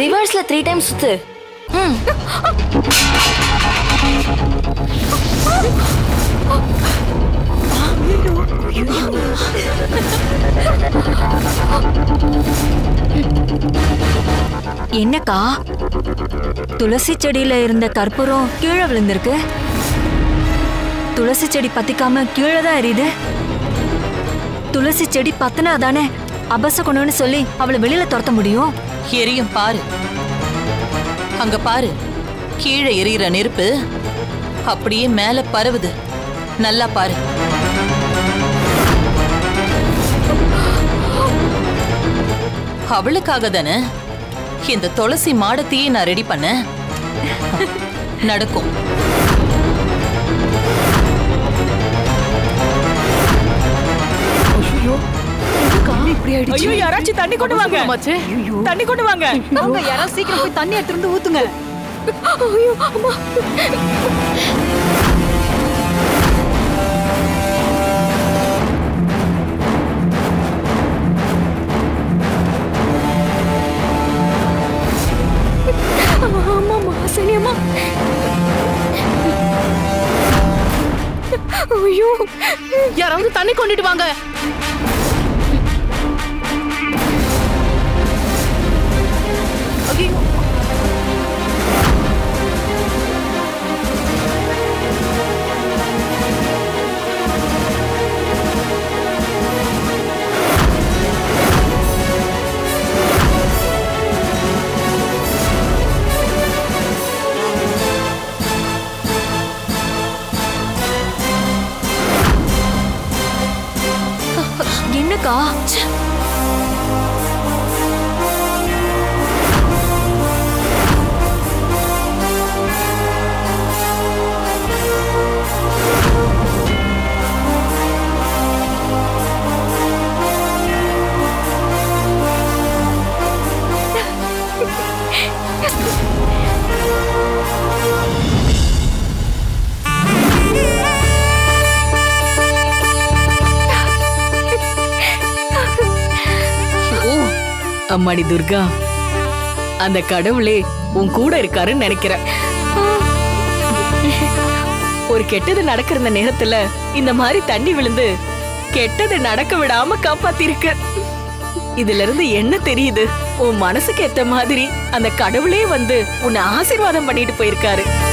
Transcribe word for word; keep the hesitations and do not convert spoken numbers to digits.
ரிவர்ஸ்ல three times சுத்து. ம். என்னக்கா, துளசி செடியில இருந்த கற்பூரம் கீழே விழுந்திருக்கு. துளசி செடி பத்திக்காம கீழே தான் எரியுது. துளசி செடி பத்தினா தானே அபசகுணம்னு சொல்லி அவளை வெளியில துரத்த முடியும். எரியும் பாரு, அங்க பாரு, கீழே எரியிற நெருப்பு அப்படியே மேல பரவுது. நல்லா பாரு. அவளுக்காக தானே இந்த துளசி மாடத்தையே நான் ரெடி பண்ண. நடக்கும். ஐயோ, யாராச்சும் தண்ணி கொண்டு வாங்க. தண்ணி கொண்டு வாங்க. அவங்க யாராவது சீக்கிரம் போய் தண்ணி எடுத்து ஊத்துங்க. ஐயோ அம்மா. அம்மா சரி அம்மா. ஐயோ, யாராவது தண்ணி கொண்டுட்டு வாங்க. என்னக்கா, அம்மாடி துர்கா, அந்த கடவுளே உன் கூட இருக்காருன்னு நினைக்கிறேன். ஒரு கெட்டது நடக்கிற நேரத்துல இந்த மாதிரி தண்ணி விழுந்து கெட்டது நடக்க விடாம காப்பாத்திருக்கு. இதுல இருந்து என்ன தெரியுது? உன் மனசுக்கு ஏத்த மாதிரி அந்த கடவுளே வந்து உன்னை ஆசீர்வாதம் பண்ணிட்டு போயிருக்காரு.